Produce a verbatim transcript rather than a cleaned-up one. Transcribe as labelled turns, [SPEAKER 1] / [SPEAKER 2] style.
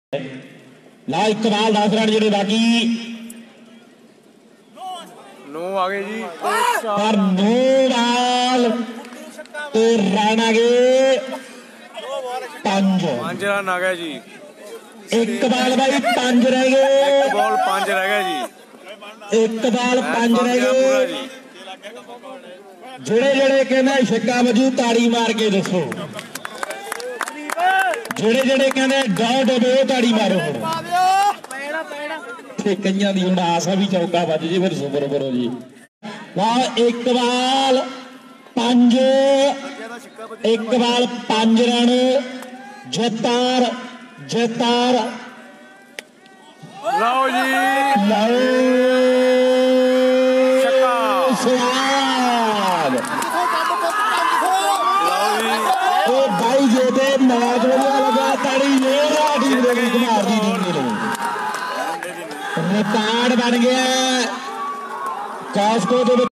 [SPEAKER 1] ला इकबाल दस रन जेडे बाकी
[SPEAKER 2] नौ आ गए जी
[SPEAKER 1] पर नौ बाल तो रन आ गए पांच
[SPEAKER 2] पांच रन आ गए जी
[SPEAKER 1] एक बाल भाई पांच रह गए
[SPEAKER 2] एक बॉल पांच रह गए जी
[SPEAKER 1] एक बाल पांच रह गए जेड़े जेड़े कहना छक्का वजू ताड़ी मार के दसो जेड़े जेड़े कहने गाँव डबे ताड़ी मारो कईयां दी हुण आसा भी चौका बज जे फिर सुपर करो जी वाह एक बाल पांच एक बाल पांच रन जतार जतार
[SPEAKER 2] लाओ जी
[SPEAKER 1] लाओ
[SPEAKER 2] छक्का
[SPEAKER 1] स्वाद
[SPEAKER 2] लाओ जी
[SPEAKER 1] ओ भाई जे ते मैच वधिया लगा ताड़ी जोर आ टीम दे विच मार दी टीम ने रिकॉर्ड बन गया कास्को